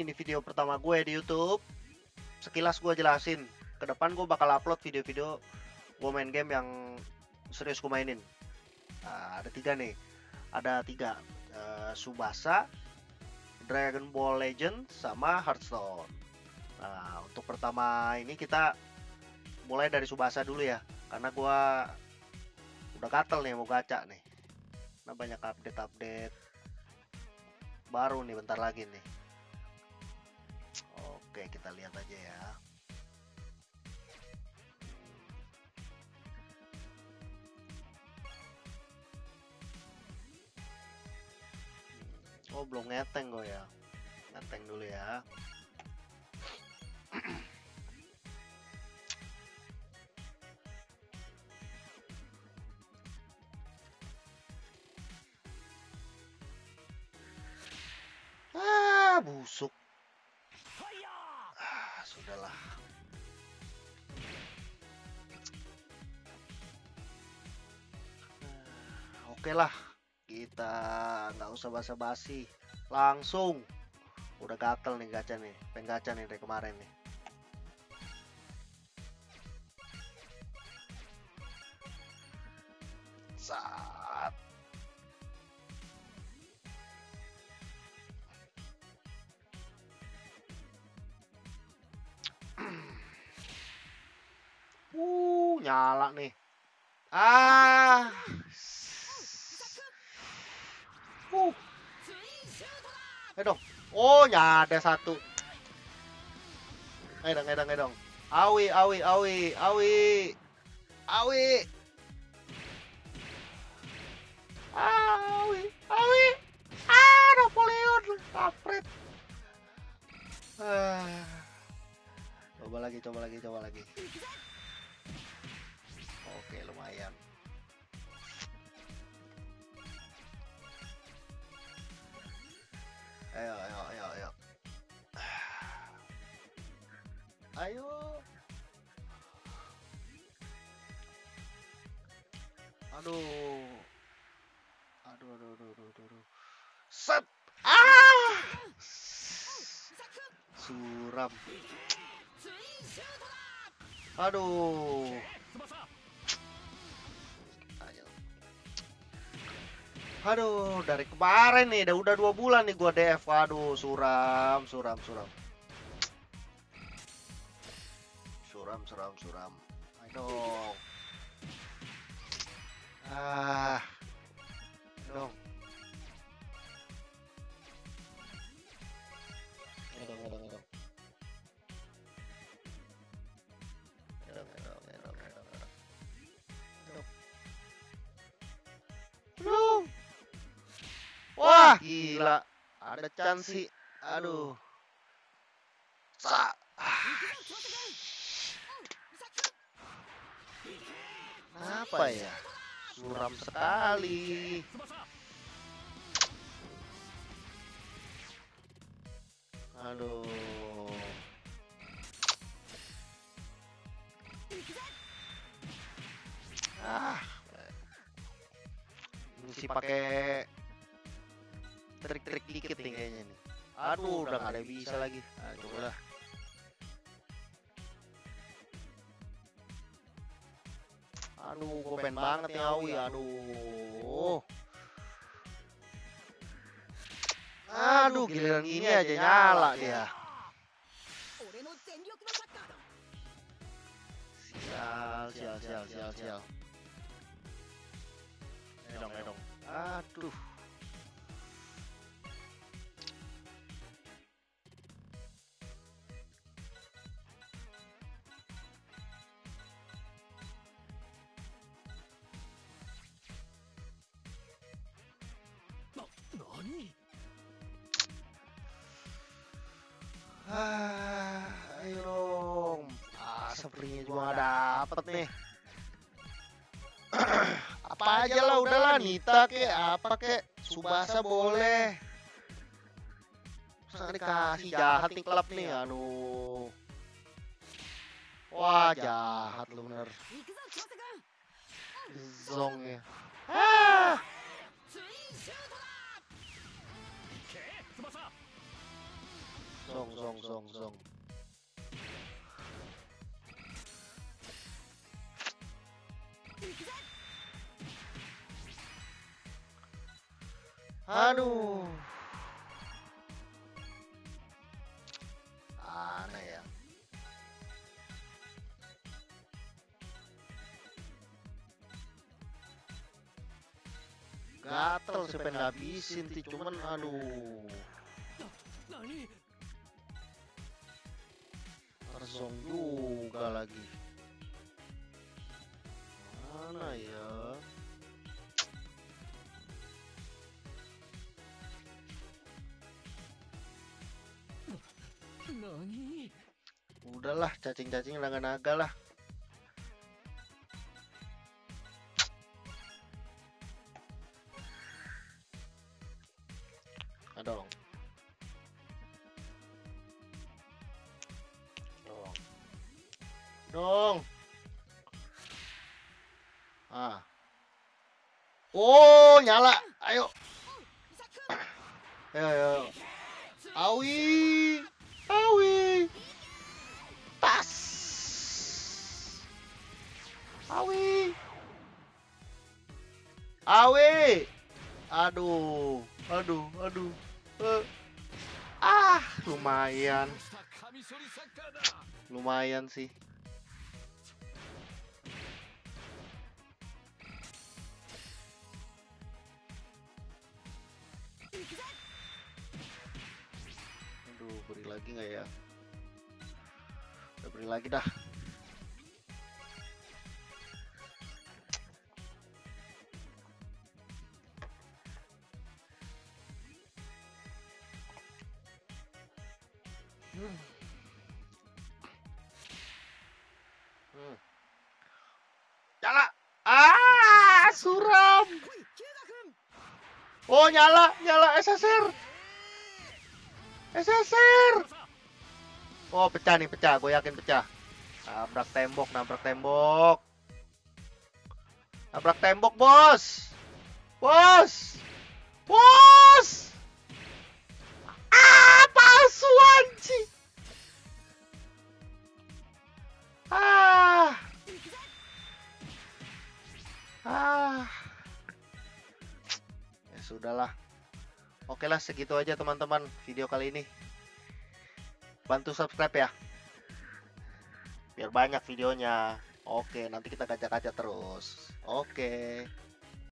ini video pertama gue di YouTube. Sekilas gue jelasin. Ke depan gue bakal upload video-video gue main game yang serius gue mainin. Nah, ada 3 nih. Ada 3. Tsubasa, Dragon Ball Legend, sama Hearthstone. Nah, untuk pertama ini kita mulai dari Tsubasa dulu ya. Karena gue udah gatel nih mau gacha nih. Nah, banyak update-update baru nih bentar lagi nih. Oke, kita lihat aja ya. Oh, belum ngeteng gue ya. Ngeteng dulu ya. Busuk. Sudahlah. Oke lah, kita nggak usah basa-basi, langsung. Udah gatel nih gacha nih, pengen gacha nih dari kemarin nih. Saat. Nyala nih. Ayo dong. Oh, nyada satu. Ayo dong. Awi. Awi. Napoleon. Kampret. Coba lagi. Oke, lumayan. Ayo. Aduh. Set. Suram. Aduh. Aduh, dari kemarin nih, udah 2 bulan nih gua DF. Aduh, suram. Aduh. Dong. Belum. Wah, gila. Ada chance sih. Aduh. Apa ya? Suram sekali. Aduh. Mesti pakai trik-trik dikit nih kayaknya nih. Aduh, udah gak ada bisa lagi. Coba lah. Aduh, gue pengen banget nih Awi. Aduh, giliran gini aja nyala dia. Sial. Ayo dong. Aduh. Ayo dong. Sepertinya juga gak dapet nih. Apa aja lah, udahlah. Nita kek, apa kek, Tsubasa boleh. Masa dikasih jahat nih klub nih, aduh. Wah, jahat lu bener. Zong ya. Song. Aduh. Aneh ya. Gatel sih pengen ngabisin ti, cuman aduh. Zong juga lagi. Mana ya? Udahlah, cacing-cacing naga-naga lah. Dong. Ah. Oh, nyala. Ayo. Ayo. Awi. Tas. Awi. Aduh. Lumayan sih. Aduh, beri lagi nggak ya? Udah beri lagi dah. Nyala. Suram. Oh, nyala SSR. Oh, pecah, gue yakin pecah. Nabrak tembok. Bos. Palsu anjing. Ya sudahlah. Oke lah, segitu aja teman-teman video kali ini. Bantu subscribe ya, biar banyak videonya. Oke, nanti kita gacak-gacak terus. Oke.